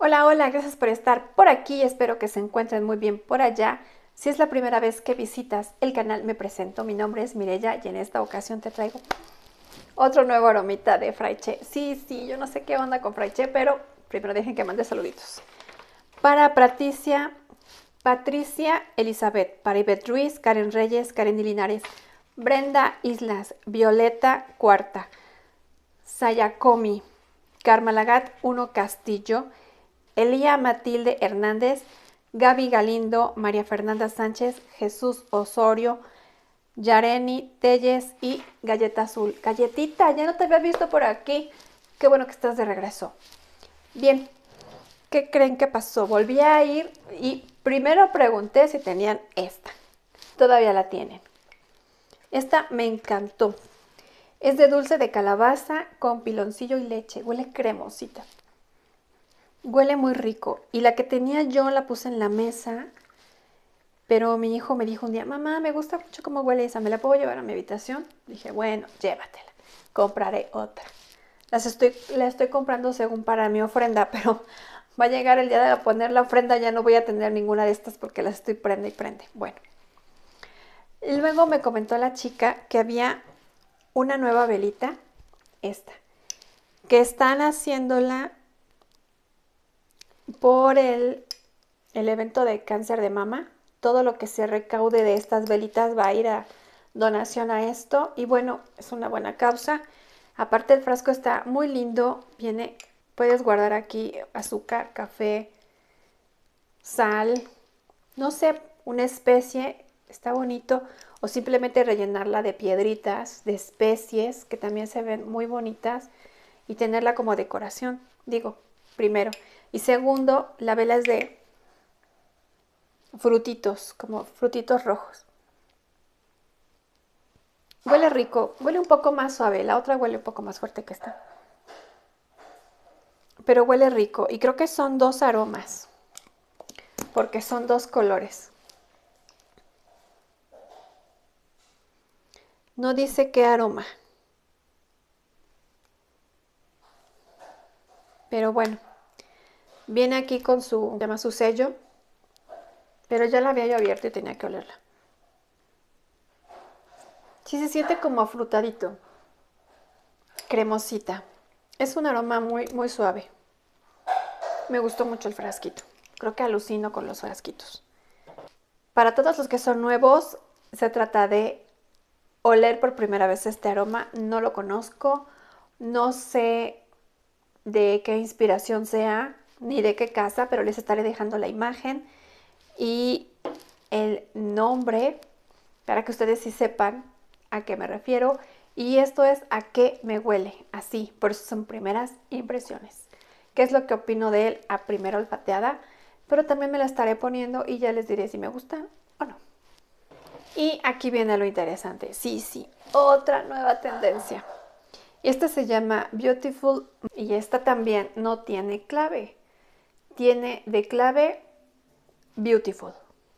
Hola, hola, gracias por estar por aquí, espero que se encuentren muy bien por allá. Si es la primera vez que visitas el canal, me presento, mi nombre es Mireya y en esta ocasión te traigo otro nuevo aromita de Fraiche. Sí, yo no sé qué onda con Fraiche, pero primero dejen que mande saluditos. Para Patricia Elizabeth, para Ivette Ruiz, Karen Reyes, Karen Linares, Brenda Islas, Violeta Cuarta, Sayacomi, Karma Lagat 1 Castillo, Elía Matilde Hernández, Gaby Galindo, María Fernanda Sánchez, Jesús Osorio, Yareni Telles y Galleta Azul. Galletita, ya no te había visto por aquí. Qué bueno que estás de regreso. Bien, ¿qué creen que pasó? Volví a ir y primero pregunté si tenían esta. Todavía la tienen. Esta me encantó. Es de dulce de calabaza con piloncillo y leche. Huele cremosita. Huele muy rico. Y la que tenía yo la puse en la mesa, pero mi hijo me dijo un día, mamá, me gusta mucho cómo huele esa, ¿me la puedo llevar a mi habitación? Dije, bueno, llévatela. Compraré otra. La estoy comprando según para mi ofrenda, pero va a llegar el día de poner la ofrenda, ya no voy a tener ninguna de estas porque las estoy prende y prende. Bueno. Y luego me comentó la chica que había una nueva velita, esta, que están haciéndola por el evento de cáncer de mama. Todo lo que se recaude de estas velitas va a ir a donación a esto. Y bueno, es una buena causa. Aparte el frasco está muy lindo. Puedes guardar aquí azúcar, café, sal, no sé, una especie. Está bonito. O simplemente rellenarla de piedritas, de especies, que también se ven muy bonitas. Y tenerla como decoración. Digo, primero. Y segundo, la vela es de frutitos, como frutitos rojos. Huele rico, huele un poco más suave, la otra huele un poco más fuerte que esta. Pero huele rico y creo que son dos aromas, porque son dos colores. No dice qué aroma. Pero bueno, viene aquí con llama su sello, pero ya la había yo abierto y tenía que olerla. Sí se siente como afrutadito, cremosita. Es un aroma muy suave. Me gustó mucho el frasquito. Creo que alucino con los frasquitos. Para todos los que son nuevos, se trata de oler por primera vez este aroma. No lo conozco, no sé de qué inspiración sea, ni de qué casa, pero les estaré dejando la imagen y el nombre para que ustedes sí sepan a qué me refiero. Y esto es a qué me huele, así, por eso son primeras impresiones. ¿Qué es lo que opino de él a primera olfateada? Pero también me la estaré poniendo y ya les diré si me gusta o no. Y aquí viene lo interesante. Sí, otra nueva tendencia. Esta se llama Beautiful y esta también no tiene clave. Tiene de clave Beautiful.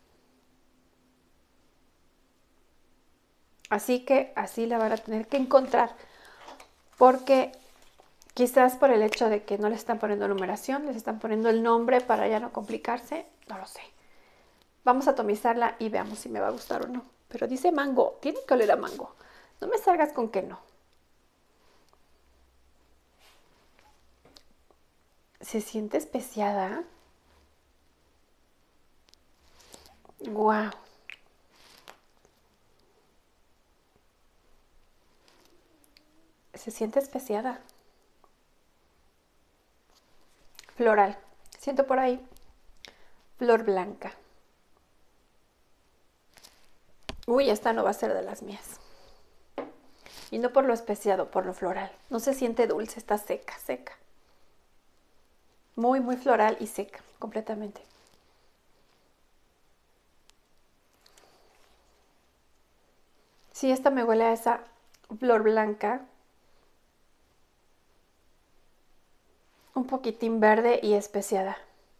Así que así la van a tener que encontrar. Porque quizás por el hecho de que no les están poniendo numeración, les están poniendo el nombre para ya no complicarse. No lo sé. Vamos a atomizarla y veamos si me va a gustar o no. Pero dice mango. Tiene que oler a mango. No me salgas con que no. Se siente especiada. Wow. Se siente especiada. Floral. Siento por ahí flor blanca. Uy, esta no va a ser de las mías. Y no por lo especiado, por lo floral. No se siente dulce, está seca, seca. Muy floral y seca, completamente. Sí, esta me huele a esa flor blanca. Un poquitín verde y especiada.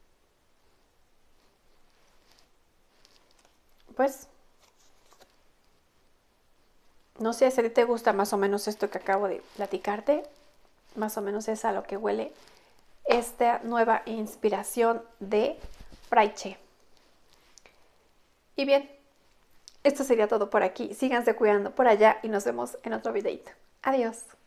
Pues, no sé si a ti te gusta más o menos esto que acabo de platicarte. Más o menos es a lo que huele esta nueva inspiración de Fraiche. Y bien, esto sería todo por aquí. Síganse cuidando por allá y nos vemos en otro videito. Adiós.